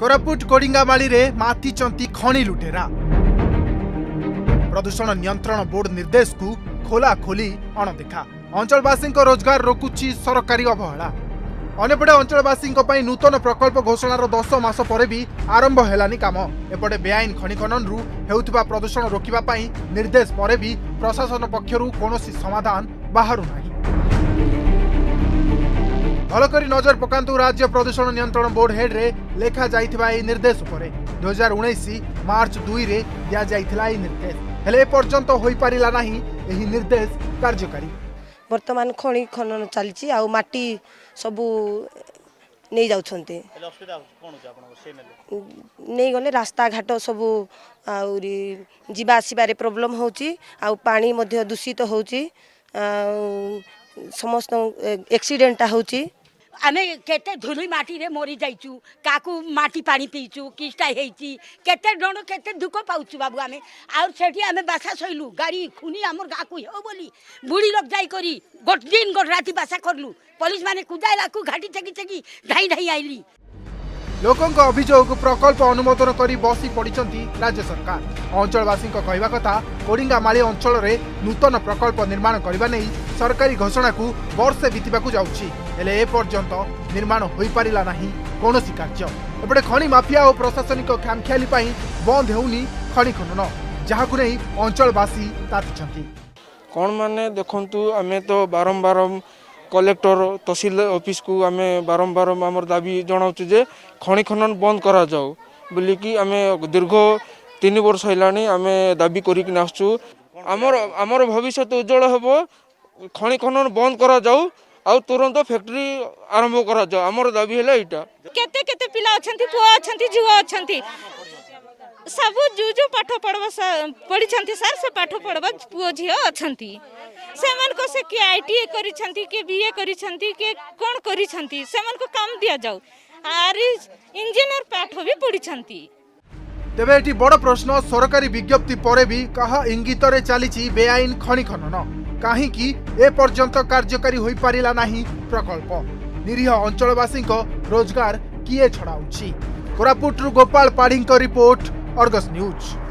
कोरापुट कोडिंगामाली रे मातिचंती खणी लुटेरा प्रदूषण नियंत्रण बोर्ड निर्देश को खोला खोली अणदेखा अंचलवासी रोजगार रोकुची सरकारी अवहेला अनेपटे अंचलवासी नूतन प्रकल्प घोषणार 10 मास पर भी आरंभ हेलानी काम एपटे बेआईन खनि खनन रु हेउथिबा प्रदूषण रोकिबा पई निर्देश पर भी प्रशासन पक्षरु कोनोसी समाधान बाहरु नाही। भलकरी नजर पकांतु राज्य प्रदूषण नियंत्रण बोर्ड हेड रे लेखा जाइथिबा ए निर्देश उपरे 2019 मार्च 2 रे दिया जाइथिला ए निर्देश हेले पर्यंत होई परिला नाही एही निर्देश कार्यकारी। वर्तमान खनि खनन चलची आ माटी सबु नहीं जाउछन्ते नहीं गले रास्ता घाट सबु आउरी जीवा आसीबारे प्रॉब्लम होची आ पानी मध्ये दूषित होची समस्त एक्सीडेंट होची आमे केते धुली माटी रे मरी जाइचु काकू माटी पानी पीचु किस्टा हेची केते डण केते दुख पाउचु बाबू आमे और सेठी आमे बासा सइलु गाड़ी खुनी हमर गाकू हो बोली बुढ़ी लोग जाई करी गोट दिन गोट राती बासा करलु पुलिस माने कुदाइला को घाटी चकी चकी धाई धाई आइली। लोकंक अभियोग प्रकल्प अनुमोदन करी बसी पड़िचंती राज्य सरकार। अंचलवासी कहवा कथा कोडिंगामाली अंचल रे नूतन प्रकल्प निर्माण करबा नै सरकारी घोषणा को वर्षे बीतबाकू जाउछि हेले ए पर्यंत निर्माण होई पारिला नाही कोनोसी कार्य। एपटे खनि माफिया और प्रशासनिक खामखियाली पई बंद हेउनी खनि खनन जहाकु नै अंचलवासी तातिचंती। कोन माने देखंतु आमे तो बारंबार कलेक्टर तहसील ऑफिस को आमे बारंबार आमर दाबी जनाऊँ जे खनि खनन बंद करा जाऊ बोली कि आमे दीर्घ 3 वर्ष हैलानी आमे दाबी करिक नासचु आमर भविष्य उज्जवल हेबो खनि खनन बंद करा जाऊ आ तुरंत फैक्ट्री आरंभ करा जाऊ आमर दाबी हैला इटा। केते केते पिला अछंती पुआ अछंती जुआ अछंती सब जो पाठ पढ़वा पढ़ी सर से पाठ पढ़वा पुओ झियो अछंती से मन को से के आईटीए करी छंती के बीए करी छंती के कोन करी छंती से मन को काम दिया जाऊ आर इंजीनियर पाठ भी पढ़ी छंती। तेबे एटी बड़ प्रश्न सरकारी विज्ञप्ति परे भी कहा इंगित रे चलीची बेआईन खनि खनन काहे कि ए पर्यंत कार्यकारी होई पारिला नाही प्रकल्प निरीह अंचलवासी को रोजगार किए छड़ाउछि। Koraput Gopal Padhi report Argus news.